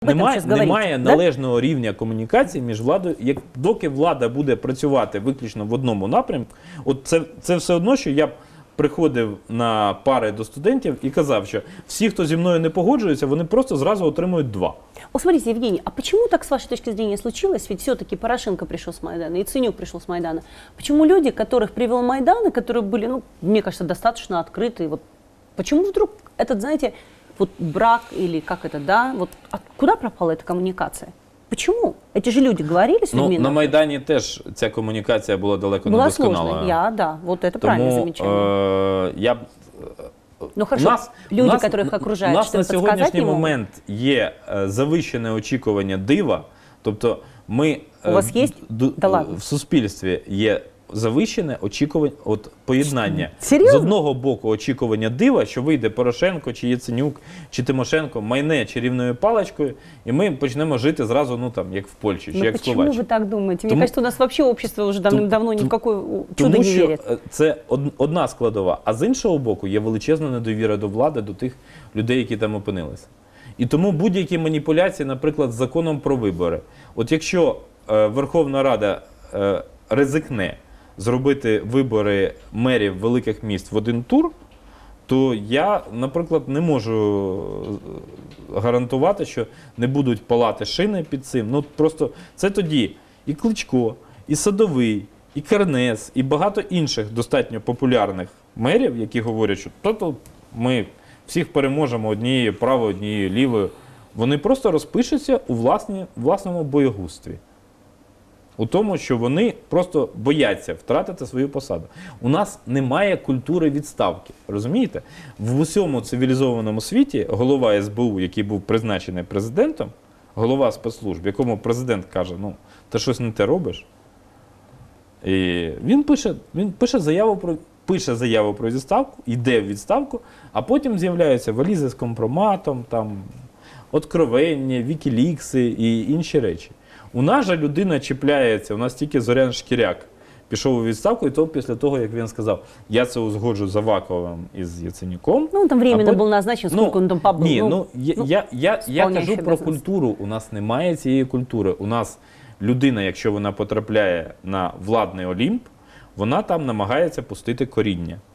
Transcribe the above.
Немає належного рівня комунікації між владою. Доки влада буде працювати виключно в одному напрямку, це все одно, що я б приходив на пари до студентів и казав, что все, кто зі мною не погоджуються, вони просто сразу отримують 2. Вот смотрите, Евгений, а почему так, с вашей точки зрения, случилось? Ведь все-таки Порошенко пришел с Майдана, и Яценюк пришел с Майдана. Почему люди, которых привел Майдан, и которые были, ну, мне кажется, достаточно открытые, вот почему вдруг этот, знаете, вот брак или как это, да, вот куда пропала эта коммуникация? Почему? Эти же люди говорили с людьми. На Майдані теж ця комунікація була далеко не досконала. Была сложной, да, вот это правильное замечание. Ну хорошо, люди, которых окружають, у нас на сьогоднішній момент є завищене очікування дива, тобто ми у вас є? В суспільстві є завищене очікування, поєднання. Серйозно? З одного боку очікування дива, що вийде Порошенко, чи Яценюк, чи Тимошенко, майне чарівною паличкою, і ми почнемо жити зразу, ну там, як в Польщі, чи як в Словаччині. Почему ви так думаєте? Мені кажется, у нас вообще общество вже давно ні в какое чудо не вірить. Тому що це одна складова, а з іншого боку є величезна недовіра до влади, до тих людей, які там опинилися. І тому будь-які маніпуляції, наприклад, з законом про вибори. От якщо Верховна Рада ризикне зробити вибори мерів великих міст в один тур, то я, наприклад, не можу гарантувати, що не будуть палати шини під цим. Ну, просто це тоді і Кличко, і Садовий, і Кернес, і багато інших достатньо популярних мерів, які говорять, що то ми всіх переможемо однією правою, однією лівою. Вони просто розпишуться у власному боягузтві. У тому, що вони просто бояться втратити свою посаду. У нас немає культури відставки, розумієте? В усьому цивілізованому світі голова СБУ, який був призначений президентом, голова спецслужб, якому президент каже, ну, ти щось не те робиш, і він пише заяву про відставку, йде в відставку, а потім з'являються валізи з компроматом, там, откровення, вікілікси і інші речі. У нас же людина чіпляється, у нас тільки Зорян Шкіряк пішов у відставку, і то після того, як він сказав, я це узгоджу з Аваковим і з Яценюком. Ну, там временно був назначен, скільки він там побув. Ні, я кажу про культуру, у нас немає цієї культури. У нас людина, якщо вона потрапляє на владний Олімп, вона там намагається пустити коріння.